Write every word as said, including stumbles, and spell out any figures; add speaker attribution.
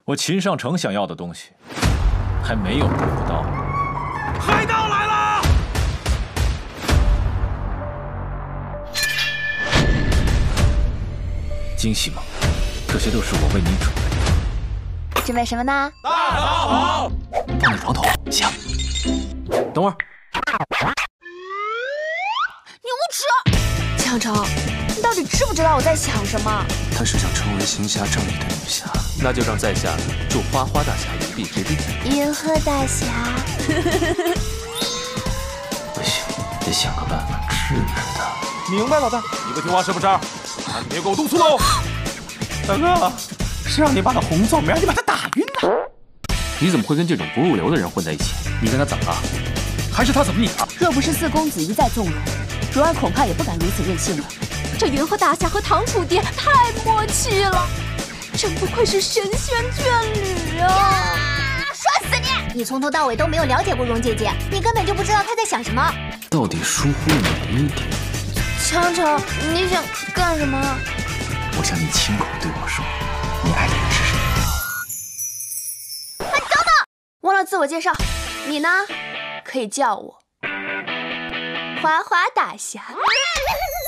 Speaker 1: 我秦尚城想要的东西，还没有得不到。
Speaker 2: 海盗来了！
Speaker 1: 惊喜吗？这些都是我为你准备的。
Speaker 3: 准备什么呢？
Speaker 2: 大扫好，
Speaker 1: 放在床头。行。等会儿。
Speaker 3: 你无耻！强城，你到底知不知道我在想什么？
Speaker 4: 她是想成为行侠仗义的女侠，
Speaker 5: 那就让在下助花花大侠一臂之力。
Speaker 3: 云鹤大侠。
Speaker 1: 不行，得想个办法治治他。
Speaker 2: 明白，老大，你不听话是不是？那你别给我动粗喽！大哥，是让你把那红枣苗，你把他打晕了。
Speaker 5: 你怎么会跟这种不入流的人混在一起？你跟他怎么了？
Speaker 2: 还是他怎么你了？
Speaker 6: 若不是四公子一再纵容，卓儿恐怕也不敢如此任性了。这云鹤大侠和唐楚蝶太默契了，真不愧是神仙眷侣啊！
Speaker 3: 说死你！你从头到尾都没有了解过蓉姐姐，你根本就不知道她在想什么。
Speaker 4: 到底疏忽了哪一点？
Speaker 3: 强城，你想干什么？
Speaker 4: 我想你亲口对我说，你爱的人是谁？
Speaker 3: 哎，等等，忘了自我介绍，你呢？可以叫我花花大侠。